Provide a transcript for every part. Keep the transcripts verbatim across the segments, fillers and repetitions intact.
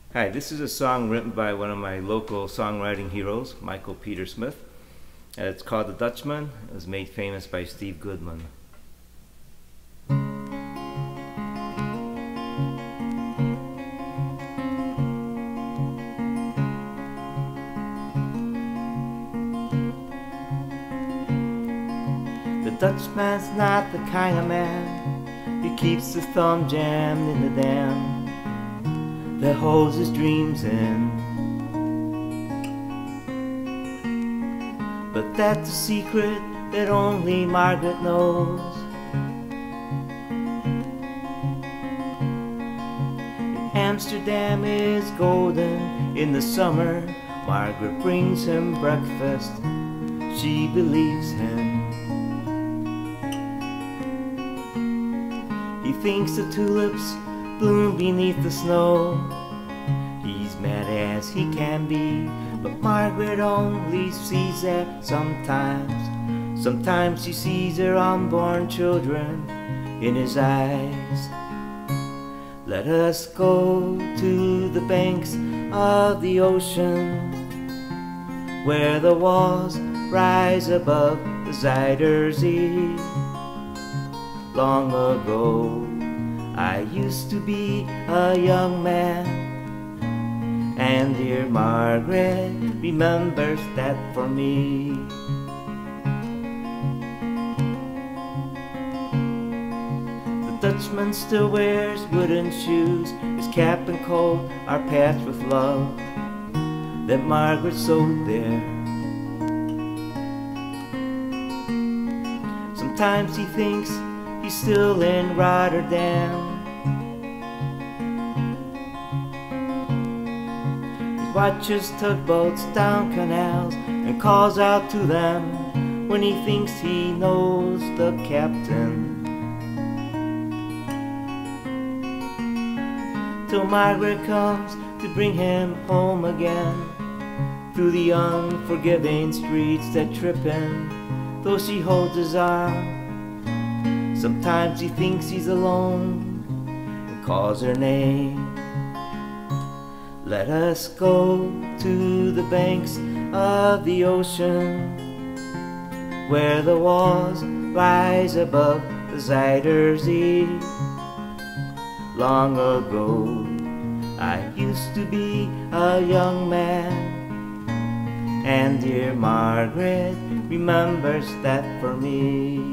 Hi, this is a song written by one of my local songwriting heroes, Michael Peter Smith. Uh, It's called The Dutchman. It was made famous by Steve Goodman. The Dutchman's not the kind of man who keeps his thumb jammed in the dam that holds his dreams in. But that's a secret that only Margaret knows. In Amsterdam is golden in the summer. Margaret brings him breakfast. She believes him. He thinks the tulips bloom beneath the snow. He's mad as he can be, but Margaret only sees that sometimes. Sometimes she sees her unborn children in his eyes. Let us go to the banks of the ocean, where the walls rise above the Zuider Zee. Long ago I used to be a young man, and dear Margaret remembers that for me. The Dutchman still wears wooden shoes. His cap and coat are patched with love that Margaret sewed there. Sometimes he thinks he's still in Rotterdam. He watches tugboats down canals and calls out to them when he thinks he knows the captain. Till Margaret comes to bring him home again, through the unforgiving streets that trip him, though she holds his arm. Sometimes he thinks he's alone and calls her name. Let us go to the banks of the ocean, where the walls rise above the Zuider Zee. Long ago I used to be a young man, and dear Margaret remembers that for me.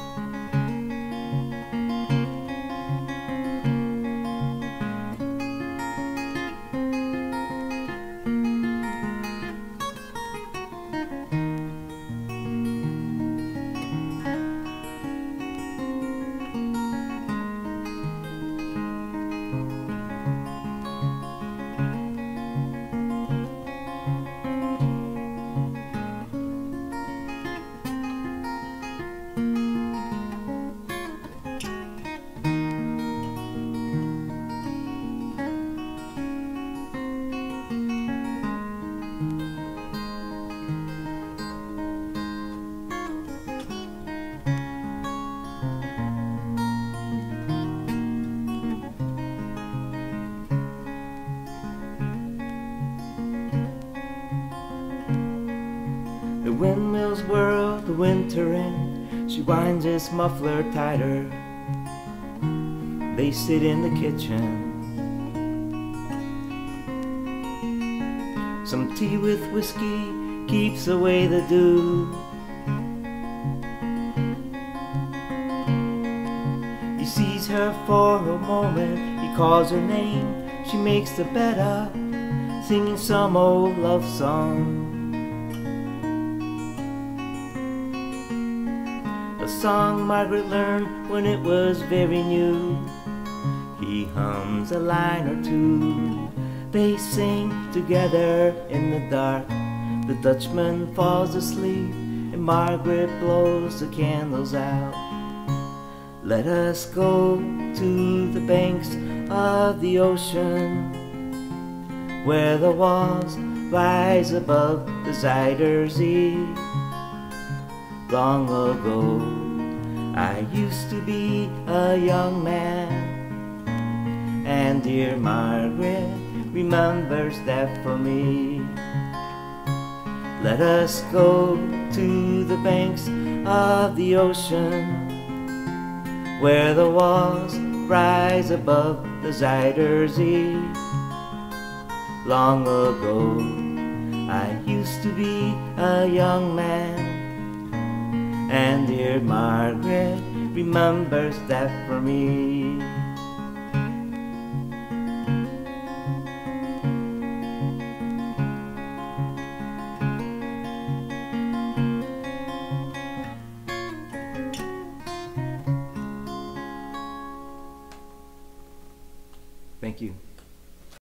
The windmills whirl the winter in. She winds his muffler tighter. They sit in the kitchen. Some tea with whiskey keeps away the dew. He sees her for a moment. He calls her name. She makes the bed up, singing some old love song. A song Margaret learned when it was very new. He hums a line or two. They sing together in the dark. The Dutchman falls asleep and Margaret blows the candles out. Let us go to the banks of the ocean, where the walls rise above the Zuider Zee. Long ago I used to be a young man, and dear Margaret remembers remembers that for me. Let us go to the banks of the ocean, where the walls rise above the Zuyder Zee. Long ago, I used to be a young man, and dear Margaret remembers that for me.